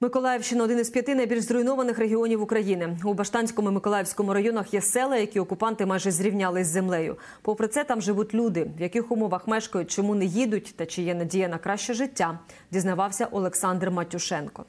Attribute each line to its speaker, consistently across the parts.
Speaker 1: Миколаївщина – один із 5 найбільш зруйнованих регіонів України. У Баштанському і Миколаївському районах є села, які окупанти майже зрівняли з землею. Попри це, там живуть люди. В яких умовах мешкають, чому не їдуть та чи є надія на краще життя, дізнавався Олександр Матюшенко.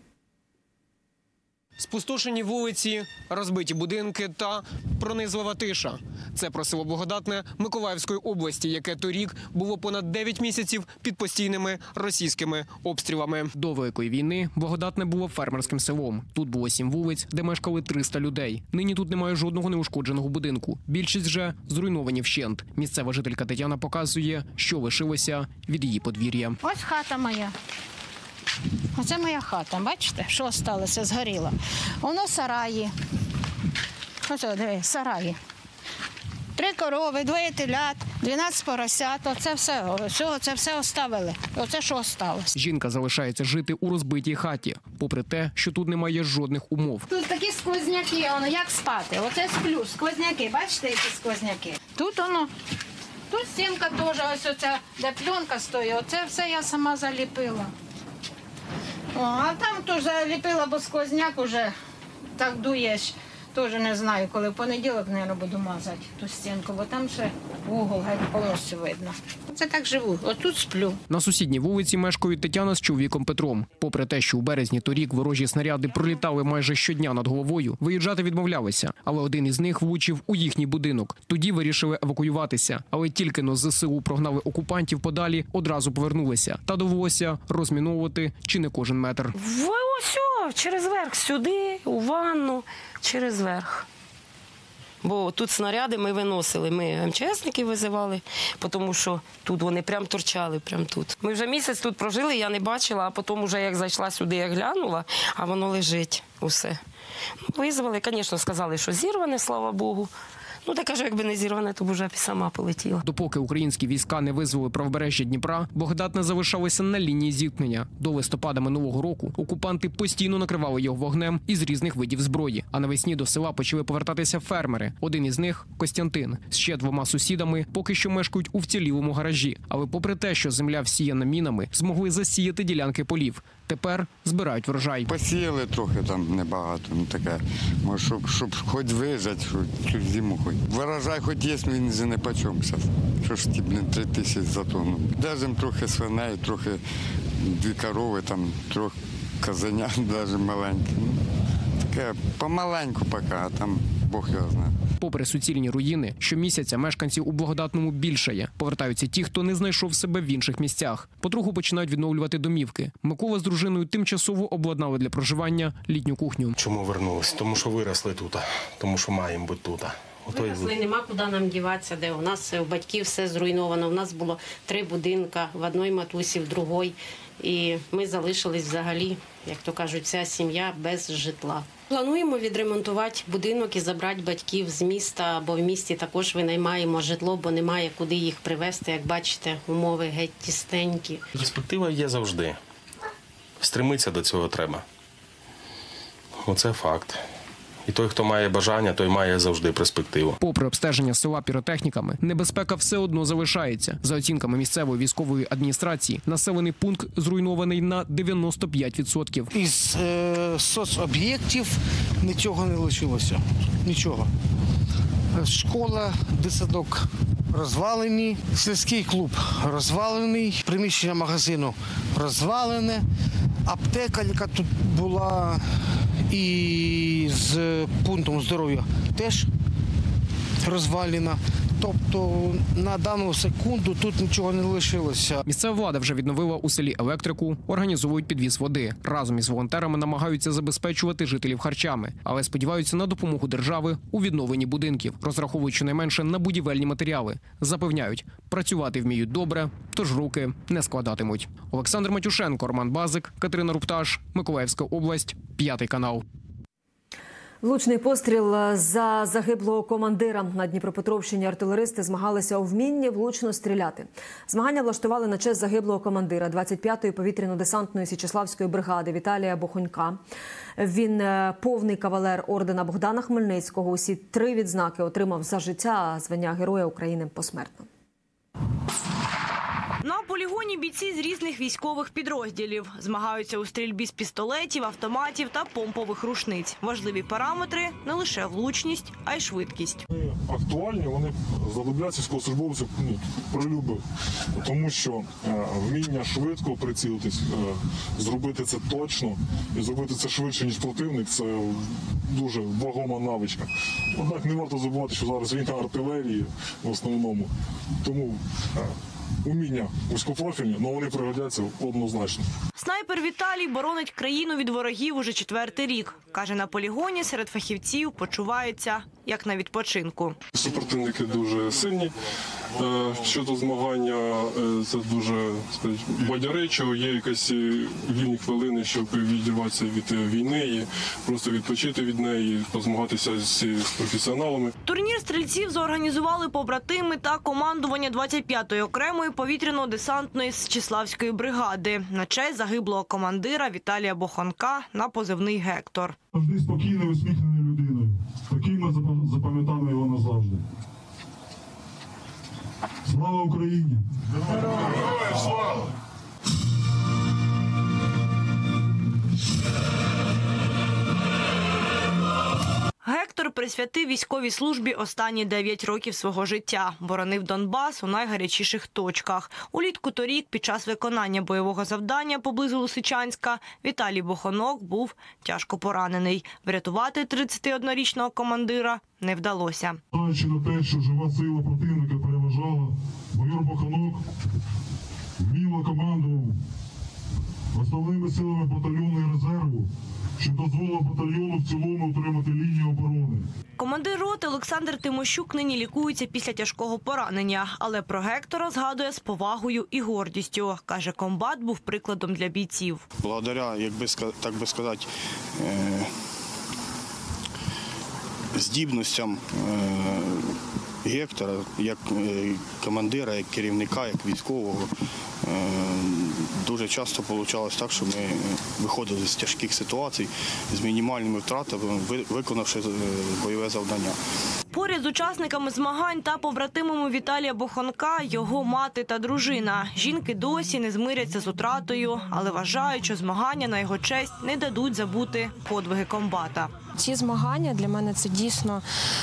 Speaker 2: Спустошені вулиці, розбиті будинки та пронизлива тиша. Це про село Благодатне Миколаївської області, яке торік було понад 9 місяців під постійними російськими обстрілами. До Великої війни Благодатне було фермерським селом. Тут було 7 вулиць, де мешкали 300 людей. Нині тут немає жодного неушкодженого будинку. Більшість вже зруйновані вщент. Місцева жителька Тетяна показує, що лишилося від її подвір'я.
Speaker 3: Ось хата моя. Оце моя хата, бачите, що залишилося, згоріло. Воно сараї. Ось, диви, сараї. 3 корови, 2 телят, 12 поросят. Це все оставили. Оце що залишилося.
Speaker 2: Жінка залишається жити у розбитій хаті, попри те, що тут немає жодних умов.
Speaker 3: Тут такі сквозняки, як спати. Оце сплю, сквозняки, бачите, які сквозняки. Тут стінка теж, ось оця, де пленка стоїть, оце все я сама заліпила. А там теж заліпила, бо сквозняк уже так дує, теж не знаю, коли в понеділок, мабуть, буду мазати ту стінку, бо там ще вугол геть повністю видно. Це так живу, отут сплю.
Speaker 2: На сусідній вулиці мешкають Тетяна з чоловіком Петром. Попри те, що у березні торік ворожі снаряди пролітали майже щодня над головою, виїжджати відмовлялися. Але один із них влучив у їхній будинок. Тоді вирішили евакуюватися. Але тільки но з ЗСУ прогнали окупантів подалі, одразу повернулися. Та довелося розміновувати чи не кожен метр.
Speaker 4: Ось, через верх, сюди, у ванну, через верх. Бо тут снаряди ми виносили, ми МЧСників визивали, тому що тут вони прям торчали, прям тут. Ми вже місяць тут прожили, я не бачила, а потім вже як зайшла сюди, я глянула, а воно лежить усе. Визвали, звісно, сказали, що зірване, слава Богу. Та кажу, якби не зірване, то б вже сама полетіла.
Speaker 2: Допоки українські війська не визволили правобережжя Дніпра, Благодатне залишалося на лінії зіткнення. До листопада минулого року окупанти постійно накривали його вогнем із різних видів зброї. А навесні до села почали повертатися фермери. Один із них – Костянтин. З ще 2 сусідами поки що мешкають у вцілілому гаражі. Але попри те, що земля всіяна мінами, змогли засіяти ділянки полів. Тепер збирають врожай.
Speaker 5: Посіяли трохи там небагато, таке. Може, щоб хоч вижати, цю зиму хоч. Врожай хоч є, він за не почом зараз. Що ж ті, 3 тисячі за тонну. Держимо трохи свиней, трохи 2 корови, там, трохи козенят навіть маленькі. Таке помаленьку поки, а там Бог його знає.
Speaker 2: Попри суцільні руїни, щомісяця мешканців у Благодатному більшає. Повертаються ті, хто не знайшов себе в інших місцях. Потроху починають відновлювати домівки. Микола з дружиною тимчасово обладнали для проживання літню кухню.
Speaker 6: Чому вернулись? Тому що виросли тут, тому що маємо бути тут.
Speaker 7: Виросли, нема куди нам діватися, де у нас у батьків все зруйновано. У нас було 3 будинки, в одній матусі, в другій. І ми залишились взагалі, як то кажуть, вся сім'я без житла. Плануємо відремонтувати будинок і забрати батьків з міста, бо в місті також винаймаємо житло, бо немає куди їх привезти. Як бачите, умови геть тістенькі.
Speaker 6: Перспектива є завжди. Стремитися до цього треба. Оце факт. І той, хто має бажання, той має завжди перспективу.
Speaker 2: Попри обстеження села піротехніками, небезпека все одно залишається. За оцінками місцевої військової адміністрації, населений пункт зруйнований на 95%.
Speaker 8: Із соцоб'єктів нічого не лишилося. Нічого. Школа, дитсадок розвалені, сільський клуб розвалений, приміщення магазину розвалене, аптека, яка тут була, і з пунктом здоров'я теж розвалена. Тобто на дану секунду тут нічого не лишилося.
Speaker 2: Місцева влада вже відновила у селі електрику, організовують підвіз води. Разом із волонтерами намагаються забезпечувати жителів харчами, але сподіваються на допомогу держави у відновленні будинків, розраховують щонайменше на будівельні матеріали. Запевняють, працювати вміють добре, тож руки не складатимуть. Олександр Матюшенко, Роман Базик, Катерина Рупташ, Миколаївська область, 5 канал.
Speaker 1: Влучний постріл за загиблого командира. На Дніпропетровщині артилеристи змагалися у вмінні влучно стріляти. Змагання влаштували на честь загиблого командира 25-ї повітряно-десантної Січеславської бригади Віталія Бохонька. Він повний кавалер ордена Богдана Хмельницького. Усі 3 відзнаки отримав за життя, а звання Героя України посмертно.
Speaker 9: На полігоні бійці з різних військових підрозділів. Змагаються у стрільбі з пістолетів, автоматів та помпових рушниць. Важливі параметри – не лише влучність, а й швидкість.
Speaker 10: Актуальні, вони знадобляться військовослужбовців прилюбив, тому що вміння швидко прицілитись, зробити це точно і зробити це швидше, ніж противник – це дуже вагома навичка. Однак не варто забувати, що зараз війна артилерії в основному, тому уміння вузькопрофільні, але вони пригодяться однозначно.
Speaker 9: Снайпер Віталій боронить країну від ворогів уже 4-й рік. Каже, на полігоні серед фахівців почувається як на відпочинку.
Speaker 10: Супротивники дуже сильні. Щодо змагання, це дуже бадьоречо, є якісь вільні хвилини, щоб відірватися від війни і просто відпочити від неї, позмагатися з професіоналами.
Speaker 9: Турнір стрільців зорганізували побратими та командування 25-ї окремої повітряно-десантної Січеславської бригади на честь загиблого командира Віталія Боханка на позивний «Гектор».
Speaker 11: Завжди спокійною, усміхненою людиною. Таким ми запам'ятаємо його назавжди. Слава Україні! Героям слава!
Speaker 9: Гектор присвятив військовій службі останні 9 років свого життя. Боронив Донбас у найгарячіших точках. Улітку торік, під час виконання бойового завдання поблизу Лисичанська, Віталій Боханок був тяжко поранений. Врятувати 31-річного командира не вдалося.
Speaker 11: Знаючи на те, що жива сила противника переважала, майор Боханок вміло командував основними силами батальйону і резерву, що дозволило батальйону в цілому утримати лінію оборони.
Speaker 9: Командир роти Олександр Тимощук нині лікується після тяжкого поранення, але про Гектора згадує з повагою і гордістю. Каже, комбат був прикладом для бійців.
Speaker 12: Благодаря, так би сказати, здібностям Гектора, як командира, як керівника, як військового, дуже часто вийшло так, що ми виходили з тяжких ситуацій з мінімальними втратами, виконавши бойове завдання.
Speaker 9: Поряд з учасниками змагань та побратимами Віталія Боханка його мати та дружина. Жінки досі не змиряться з утратою, але вважають, що змагання на його честь не дадуть забути подвиги комбата.
Speaker 13: Ці змагання для мене це дійсно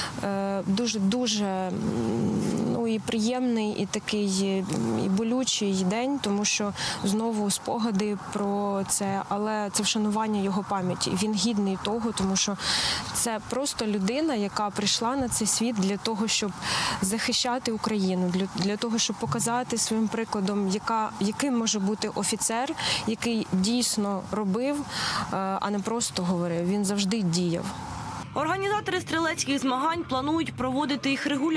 Speaker 13: дуже і приємний, і такий і болючий день, тому що знову спогади про це, але це вшанування його пам'яті. Він гідний того, тому що це просто людина, яка прийшла на цей світ для того, щоб захищати Україну, для того, щоб показати своїм прикладом, яким може бути офіцер, який дійсно робив, а не просто говорив. Він завжди діяв.
Speaker 9: Організатори стрілецьких змагань планують проводити їх регулярно.